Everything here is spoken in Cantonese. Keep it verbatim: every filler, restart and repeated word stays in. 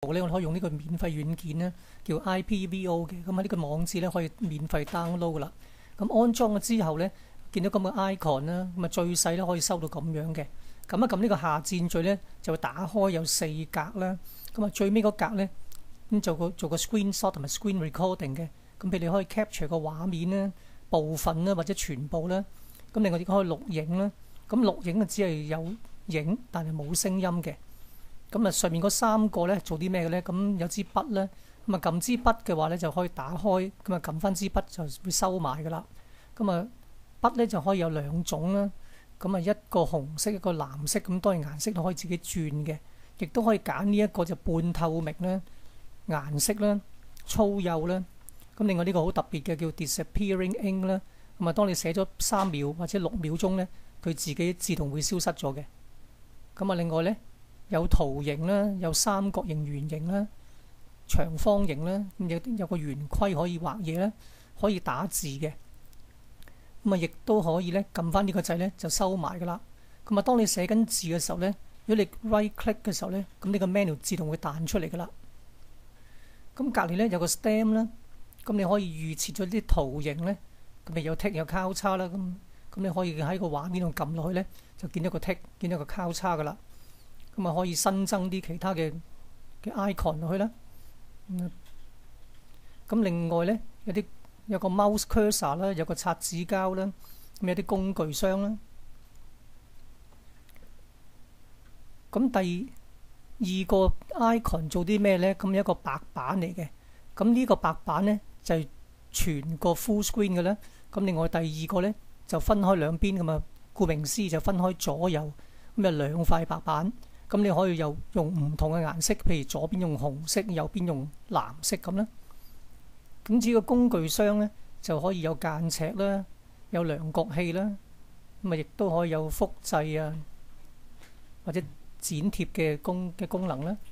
咧，我哋可以用呢個免費軟件咧，叫 I P V O 嘅。咁喺呢個網址咧可以免費 download 噶啦。咁安裝咗之後咧，見到咁嘅 icon 啦，咁啊最細咧可以收到咁樣嘅。咁一撳呢個下箭序咧，就會打開有四格啦。咁啊最尾嗰格咧，咁做個做個 screenshot 同埋 screen recording 嘅。咁譬如你可以 capture 個畫面啦、部分啦或者全部啦。咁另外亦可以錄影啦。咁錄影啊只係有影，但係冇聲音嘅。咁啊上面嗰三個咧做啲咩嘅咧？咁有支筆咧，咁啊撳支筆嘅話咧就可以打開，咁啊撳翻支筆就會收埋噶啦。咁啊筆咧就可以有兩種啦。咁啊一個紅色一個藍色，咁當然顏色都可以自己轉嘅，亦都可以揀呢一個就半透明啦、顏色啦、粗幼啦。咁另外呢個好特別嘅叫 disappearing ink 啦。咁啊當你寫咗三秒或者六秒鐘咧，佢自己自動會消失咗嘅。咁啊另外咧有圖形啦，有三角形、圓形啦、長方形啦，咁有有個圓規可以畫嘢啦，可以打字嘅。咁啊，亦都可以咧撳翻呢個掣咧就收埋噶啦。咁啊，當你寫緊字嘅時候咧，如果你 right click 嘅時候咧，咁呢個 menu 自動會彈出嚟噶啦。咁隔離咧有個 stem 啦，咁你可以預設咗啲圖形咧，咁咪有 tick 有交叉啦。咁咁你可以喺個畫面度撳落去咧，就見到個 tick，見到個交叉噶啦。咁啊，可以新增啲其他嘅嘅 icon 落去啦。咁另外咧有啲有個 mouse cursor 啦，有個擦紙膠啦，咁有啲工具箱啦。咁第二個 icon 做啲咩咧？咁有一個白板嚟嘅。咁呢個白板咧就係全個 full screen 嘅啦。咁另外第二個咧就分開兩邊咁啊，顧名思義就分開左右，咁有兩塊白板。咁你可以又用唔同嘅顏色，譬如左邊用紅色，右邊用藍色咁啦。咁至於個工具箱咧，就可以有間尺啦，有量角器啦，咁啊亦都可以有複製啊或者剪貼嘅功嘅功能啦。